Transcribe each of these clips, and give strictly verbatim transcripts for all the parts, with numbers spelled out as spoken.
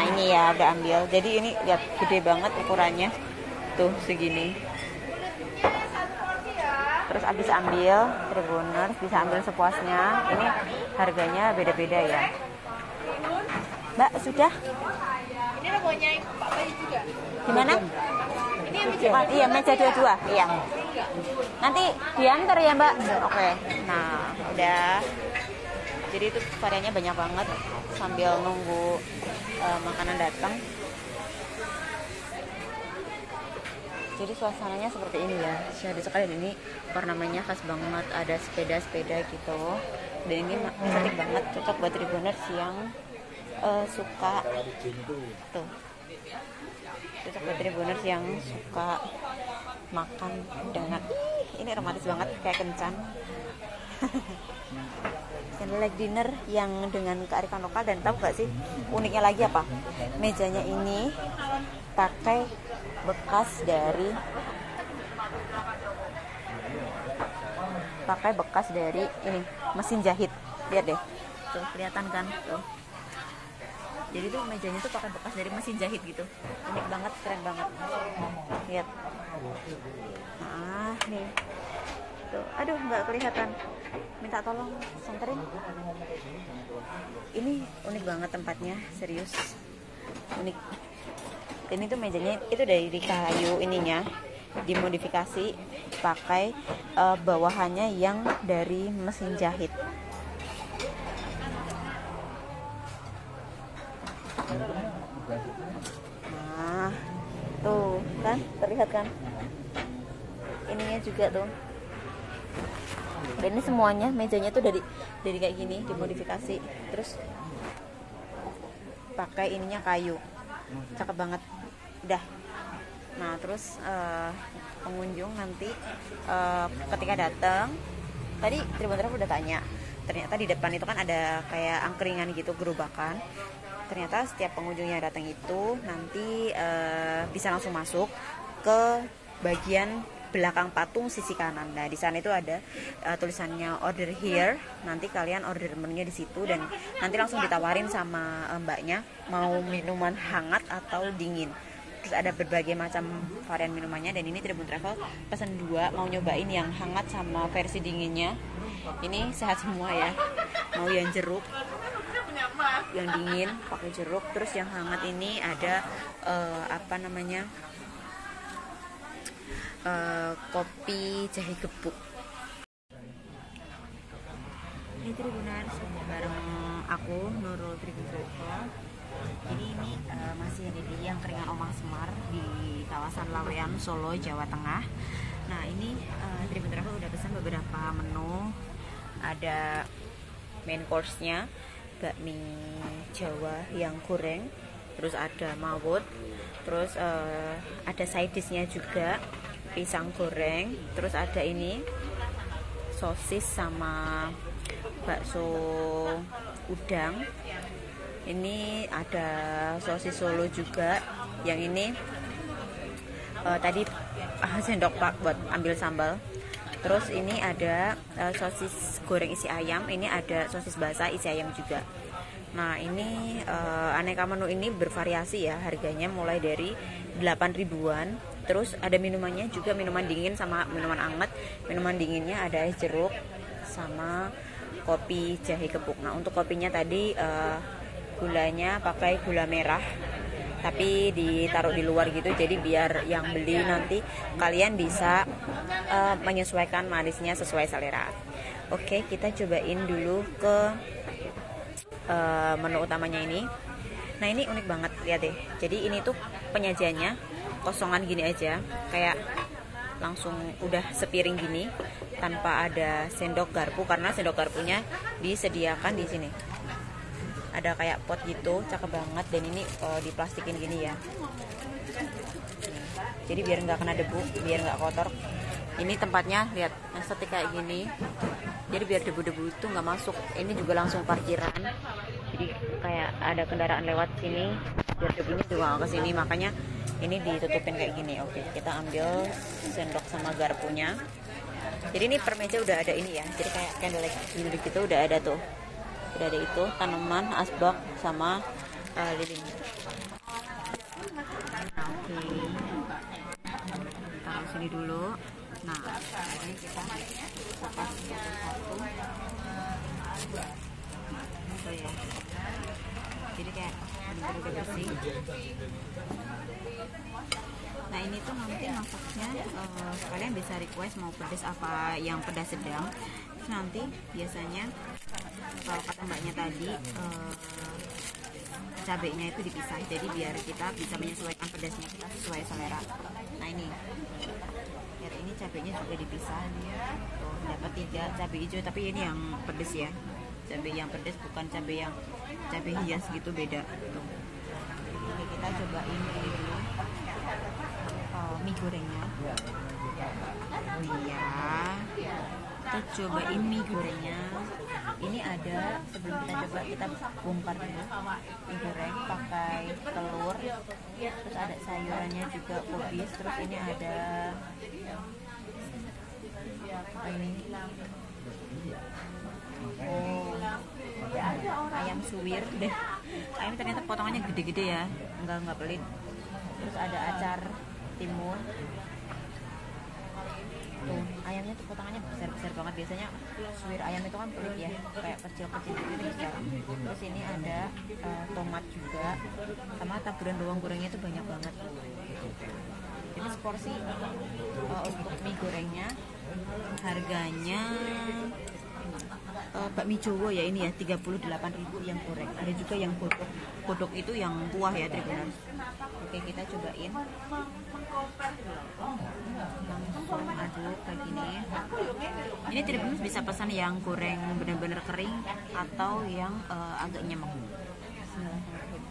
ini ya udah ambil. Jadi ini lihat gede banget ukurannya tuh segini. Terus abis ambil Tribuners, bisa ambil sepuasnya. Ini harganya beda-beda ya. Mbak sudah? Ini robohnya Pak Bayi juga. Gimana? Ini yang meja. Oh, iya meja dua-dua. Iya. Nanti diantar ya Mbak. Oke. Nah udah. Jadi itu variannya banyak banget sambil nunggu uh, makanan datang. Jadi suasananya seperti ini ya. Syahdu sekalian ini ornamennya khas banget. Ada sepeda-sepeda gitu. Dan ini cantik banget, cocok buat Tribuners yang uh, suka tuh. Cocok buat Tribuners yang suka makan dengan ini romantis banget kayak kencan. Candlelight dinner yang dengan kearifan lokal. Dan tahu gak sih uniknya lagi apa? Mejanya ini pakai bekas dari pakai bekas dari ini mesin jahit. Lihat deh, tuh kelihatan kan tuh. Jadi tuh mejanya tuh pakai bekas dari mesin jahit gitu. Unik banget, keren banget. Lihat. Nah nih tuh, aduh nggak kelihatan. Minta tolong senterin. Ini unik banget tempatnya, serius unik. Ini tuh mejanya itu dari kayu ininya, dimodifikasi pakai uh, bawahannya yang dari mesin jahit. Nah tuh kan terlihat kan ininya juga tuh. Dan ini semuanya mejanya tuh dari dari kayak gini dimodifikasi, terus pakai ininya kayu, cakep banget. Udah. Nah terus uh, pengunjung nanti uh, ketika datang, tadi Tribuners udah tanya, ternyata di depan itu kan ada kayak angkringan gitu, gerobakan. Ternyata setiap pengunjung yang datang itu nanti uh, bisa langsung masuk ke bagian belakang patung sisi kanan. Nah di sana itu ada uh, tulisannya order here. Nanti kalian order menunya di situ dan nanti langsung ditawarin sama uh, mbaknya mau minuman hangat atau dingin. Terus ada berbagai macam varian minumannya. Dan ini Tribun Travel pesan dua, mau nyobain yang hangat sama versi dinginnya. Ini sehat semua ya. Mau yang jeruk, yang dingin pakai jeruk. Terus yang hangat ini ada uh, apa namanya? Uh, kopi jahe gepuk. Ini Tribuners bareng aku Nurul Tribun Travel. Jadi ini uh, masih ada di yang keringan Omang Semar di kawasan Lawean, Solo, Jawa Tengah. Nah ini uh, Tribun Travel udah pesan beberapa menu. Ada main course-nya bakmi Jawa yang goreng, terus ada mawut, terus uh, ada side dish-nya juga pisang goreng, terus ada ini sosis sama bakso udang. Ini ada sosis Solo juga. Yang ini uh, tadi uh, sendok pak buat ambil sambal. Terus ini ada uh, sosis goreng isi ayam. Ini ada sosis basah isi ayam juga. Nah ini uh, aneka menu ini bervariasi ya, harganya mulai dari delapan ribuan. Terus ada minumannya juga, minuman dingin sama minuman anget. Minuman dinginnya ada es jeruk sama kopi jahe gepuk. Nah untuk kopinya tadi uh, gulanya pakai gula merah, tapi ditaruh di luar gitu. Jadi biar yang beli nanti kalian bisa uh, menyesuaikan manisnya sesuai selera. Oke, kita cobain dulu ke uh, menu utamanya ini. Nah ini unik banget, lihat deh. Jadi ini tuh penyajiannya kosongan gini aja, kayak langsung udah sepiring gini tanpa ada sendok garpu, karena sendok garpunya disediakan di sini. Ada kayak pot gitu, cakep banget. Dan ini uh, diplastikin gini ya. Jadi biar nggak kena debu, biar nggak kotor. Ini tempatnya lihat estetik kayak gini. Jadi biar debu-debu itu nggak masuk. Ini juga langsung parkiran. Jadi kayak ada kendaraan lewat sini, biar debunya juga nggak kesini. Makanya ini ditutupin kayak gini. Oke, kita ambil sendok sama garpunya. Jadi ini per meja udah ada ini ya. Jadi kayak candlelight dinner gitu udah ada tuh. Udah ada itu, tanaman, asbak sama uh, lilin. sini dulu. Nah, ini kita kupas satu-satu. Gitu ya. Jadi kayak bener-bener udah bersih. Nah ini tuh nanti masaknya uh, kalian bisa request mau pedas apa yang pedas sedang. Terus nanti biasanya kalau kata mbaknya tadi uh, cabenya itu dipisah, jadi biar kita bisa menyesuaikan pedasnya kita sesuai selera. Nah ini lihat, ini cabenya juga dipisah. Tuh dapat tiga cabai hijau, tapi ini yang pedas ya, cabai yang pedas, bukan cabai yang cabai hias gitu, beda. Tuh. Oke, kita cobain ini dulu. Uh, mie gorengnya. Oh iya, kita cobain mie gorengnya. Ini ada, sebelum kita coba kita bongkar dulu. Mie goreng pakai telur, terus ada sayurannya juga kubis, terus ini ada apa ini? Oh, ayam suwir deh. Ayam ternyata potongannya gede-gede ya, enggak enggak pelit. Terus ada acar timun. Tuh, ayamnya tuh potongannya besar-besar banget. Biasanya suwir ayam itu kan pelit ya, kayak kecil-kecil gitu sekarang. Terus ini ada uh, tomat juga, sama taburan bawang gorengnya itu banyak banget. Ini seporsi uh, untuk mie gorengnya harganya uh, bakmi Jowo ya ini ya tiga puluh delapan ribu yang goreng. Ada juga yang godok. Godok itu yang kuah ya, Tribuners. Oke, kita cobain. Langsung aduk kayak gini. Ini Tribuners bisa pesan yang goreng benar-benar kering atau yang uh, agak nyemek. Bismillahirrahmanirrahim.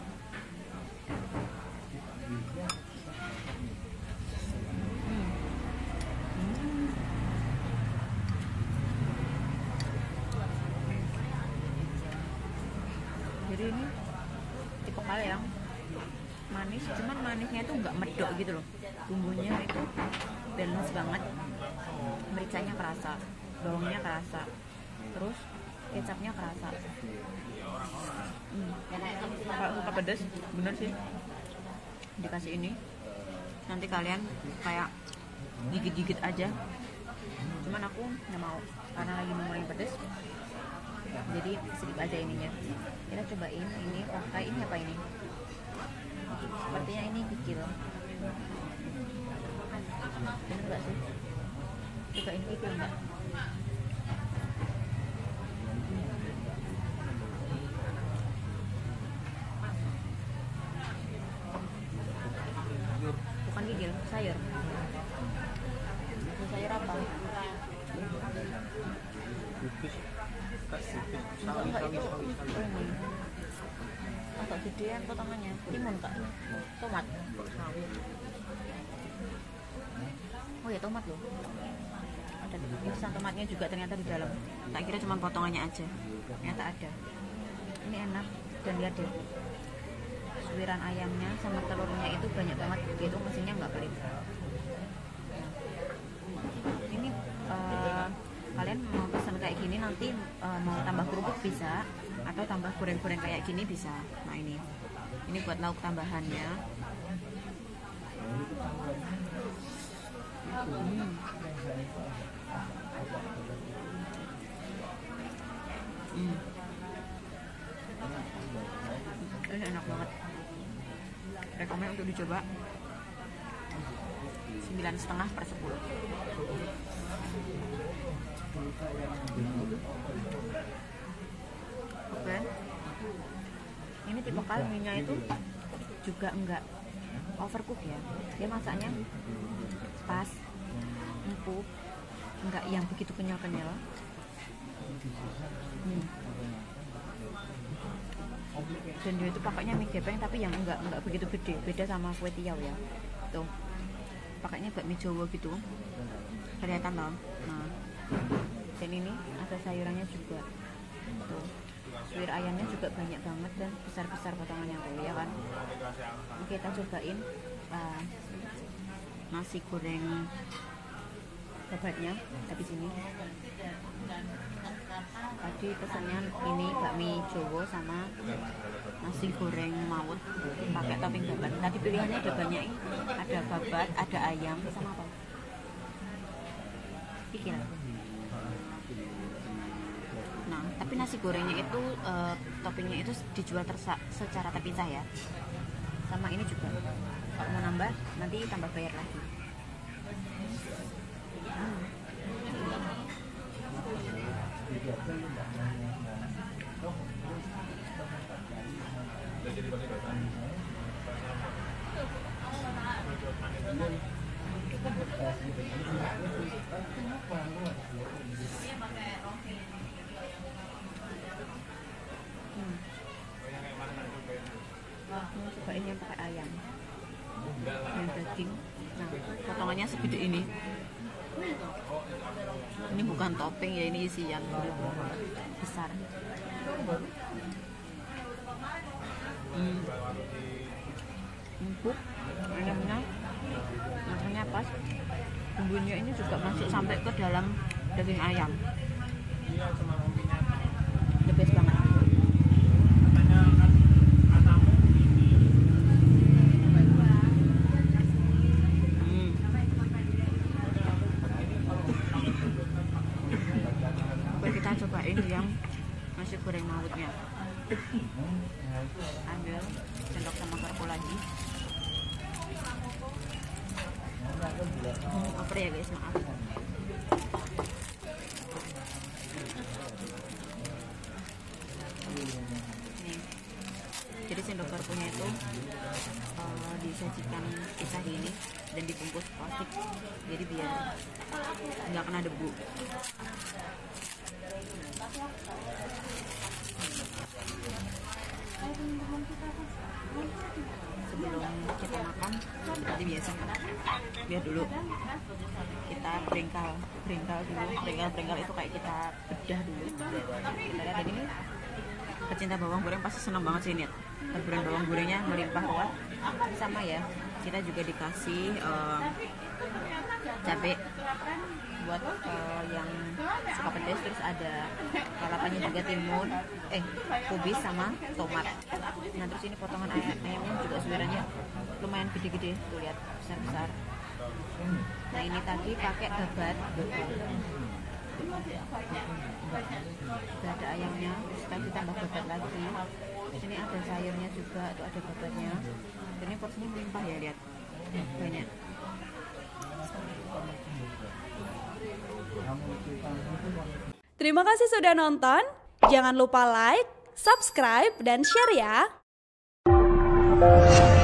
Jadi ini tipe kali yang manis, cuman manisnya itu nggak medok gitu loh. Bumbunya itu balance banget, mericanya kerasa, bawangnya kerasa, terus kecapnya kerasa. Hmm. Kalau suka pedas, bener sih dikasih ini. Nanti kalian kayak gigit-gigit aja. Cuman aku nggak mau karena lagi mau yang pedas. Jadi sedikit aja ininya. Kita cobain ini pakai ini apa ini? Sepertinya ini kikil. Bener nggak sih? Cobain kikil nggak? Bukan kikil, sayur. Sayur apa? Enggak, enggak, itu ini agak gedean potongannya. Timun kak, tomat. Oh ya, tomat loh. Ada irisan tomatnya juga ternyata di dalam. Tak kira cuma potongannya aja, ternyata ada. Ini enak, dan lihat deh, suwiran ayamnya sama telurnya itu banyak banget. Dia itu mesinnya nggak pelit. Ini uh, kalian mau pesan kayak gini nanti uh, mau tambah kerupuk bisa, atau tambah goreng-goreng kayak gini bisa. Nah ini ini buat lauk tambahannya. hmm. Hmm. Ini enak banget, rekomen untuk dicoba. Sembilan setengah per sepuluh. Oke, ini tipe kalminya itu juga enggak overcook ya, dia masaknya pas, empuk, enggak yang begitu kenyal-kenyal. hmm. Dan dia itu pakainya mie gepeng tapi yang enggak enggak begitu gede, beda sama kue tiaw ya. Tuh, pakainya bakmi Jowo gitu, kelihatan loh. Nah, dan ini ada sayurannya juga. Tuh, suwir ayamnya juga banyak banget dan besar-besar potongannya tuh ya kan. Oke, kita cobain uh, nasi goreng babatnya habis ini. Tadi pesannya ini bakmi Jowo sama nasi goreng maut pakai topping babat. Tadi pilihannya ada banyak, ada babat, ada ayam, sama apa? Iki lah. Nah, tapi nasi gorengnya itu uh, toppingnya itu dijual tersa secara terpisah ya. Sama ini juga. Kalau mau nambah, nanti tambah bayar lagi. Hmm. Hmm. Mau cobain yang pakai ayam, yang daging. Nah, potongannya segede ini. Ini bukan topping ya, ini isian besar. Hmm. Empuk, ayamnya, rasanya pas. Bumbunya ini juga masuk sampai ke dalam daging ayam. The best banget. Hmm. Oke, kita cobain yang nasi goreng mautnya. Ambil sendok sama garpu lagi. Hmm, over ya guys, maaf. Nih, jadi sendok garpunya itu uh, disajikan pisah ini dan dibungkus plastik, jadi biar nggak kena debu. Sebelum kita makan, seperti biasa, biar dulu kita bringkal, bringkal dulu, bringkal-bringkal itu kayak kita bedah dulu. Kita lihat ini, pecinta bawang goreng pasti senang banget sih lihat taburan bawang gorengnya melimpah ruah. Sama ya, kita juga dikasih um, cabai buat uh, yang suka pedas, terus ada lalapannya juga, timun, eh kubis sama tomat. Nah terus ini potongan ayam, ayamnya juga suirannya lumayan gede-gede, tuh lihat besar-besar. Nah ini tadi pakai babat, udah ada ayamnya, terus tadi tambah babat lagi. Ini ada sayurnya juga, tuh ada babatnya. Ini porsinya melimpah ya, lihat banyak. Terima kasih sudah nonton. Jangan lupa like, subscribe, dan share ya.